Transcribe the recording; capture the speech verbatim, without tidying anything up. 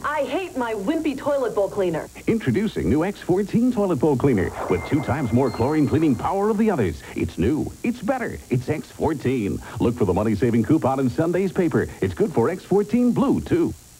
I hate my wimpy toilet bowl cleaner. Introducing new X fourteen toilet bowl cleaner with two times more chlorine cleaning power of the others. It's new. It's better. It's X fourteen. Look for the money-saving coupon in Sunday's paper. It's good for X fourteen Blue, too.